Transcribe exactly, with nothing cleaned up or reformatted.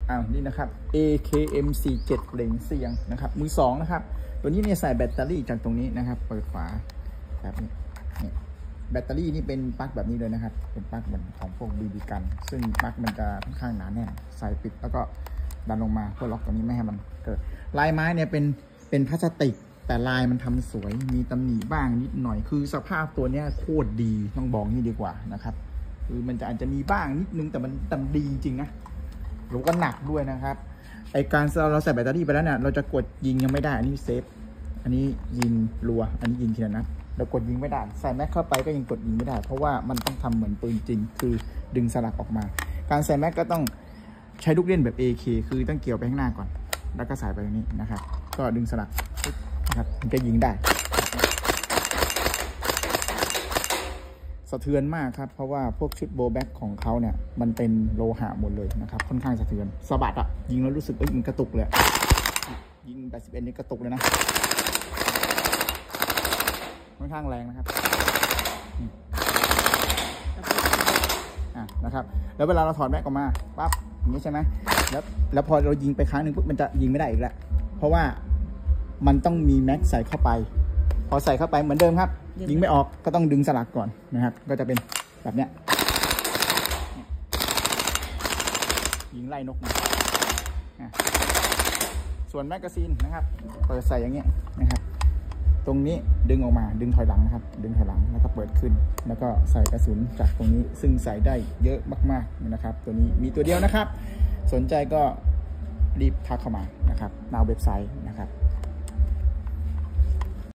อ้าวนี่นะครับ เอ เค เอ็ม สี่สิบเจ็ด เหล่งเสียงนะครับมือสองนะครับตัวนี้เนี่ยใส่แบตเตอรี่จากตรงนี้นะครับเปิดฝาแบบนี้นี่แบตเตอรี่นี่เป็นปลั๊กแบบนี้เลยนะครับเป็นปลั๊กเหมือนของพวกบีบีกันซึ่งปลั๊กมันจะค่อนข้างหนาแน่นใส่ปิดแล้วก็ดันลงมาเพื่อล็อกตรงนี้ไม่ให้มันเกิดลายไม้เนี่ยเป็นเป็นพลาสติกแต่ลายมันทำสวยมีตำหนิบ้างนิดหน่อยคือสภาพตัวเนี้ยโคตรดีต้องบอกนี่ดีกว่านะครับคือมันจะอาจจะมีบ้างนิดนึงแต่มันตำดีจริงนะแล้วก็หนักด้วยนะครับไอการเราใส่แบตเตอรี่ไปแล้วเนี่ยเราจะกดยิงยังไม่ได้อันนี้เซฟอันนี้ยิงรัวอันนี้ยิงทีละนัดเรากดยิงไม่ได้ใส่แม็กเข้าไปก็ยังกดยิงไม่ได้เพราะว่ามันต้องทำเหมือนปืนจริงคือดึงสลักออกมาการใส่แม็กก็ต้องใช้ลูกเล่นแบบ เอ เค คือต้องเกี่ยวไปข้างหน้าก่อนแล้วก็ใส่ไปตรงนี้นะครับก็ดึงสลักนะครับมันจะยิงได้สะเทือนมากครับเพราะว่าพวกชุดโบแบ็กของเขาเนี่ยมันเป็นโลหะหมดเลยนะครับค่อนข้างสะเทือนสะบัดอะยิงแล้วรู้สึกเอ้ยมันกระตุกเลยยิงแปดสิบเอ็ดนี่กระตุกเลยนะค่อนข้างแรงนะครับอ่ะนะครับแล้วเวลาเราถอดแม็กออกมาปั๊บอย่างนี้ใช่ไหมแล้วแล้วพอเรายิงไปครั้งหนึ่งปุ๊บมันจะยิงไม่ได้อีกแล้วเพราะว่ามันต้องมีแม็กใส่เข้าไปพอใส่เข้าไปเหมือนเดิมครับยิงไม่ออกก็ต้องดึงสลักก่อนนะครับก็จะเป็นแบบเนี้ยยิงไล่นกมาส่วนแมกกาซีนนะครับเปิดใส่อย่างเงี้ยนะครับตรงนี้ดึงออกมาดึงถอยหลังนะครับดึงถอยหลังแล้วก็เปิดขึ้นแล้วก็ใส่กระสุนจากตรงนี้ซึ่งใส่ได้เยอะมากๆนะครับตัวนี้มีตัวเดียวนะครับสนใจก็รีบทักเข้ามานะครับหน้าเว็บไซต์นะครับ